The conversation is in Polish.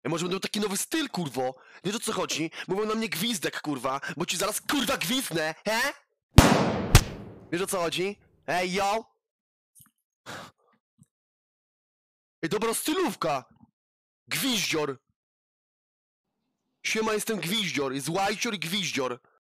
Może będą taki nowy styl, kurwo. Wiesz o co chodzi? Mówią na mnie gwizdek, kurwa, bo ci zaraz, kurwa, gwizdnę, he? Wiesz o co chodzi? Ej, yo! Ej, dobra stylówka! Gwiździor! Siema, jestem Gwiździor, jest Łajcior i Gwiździor.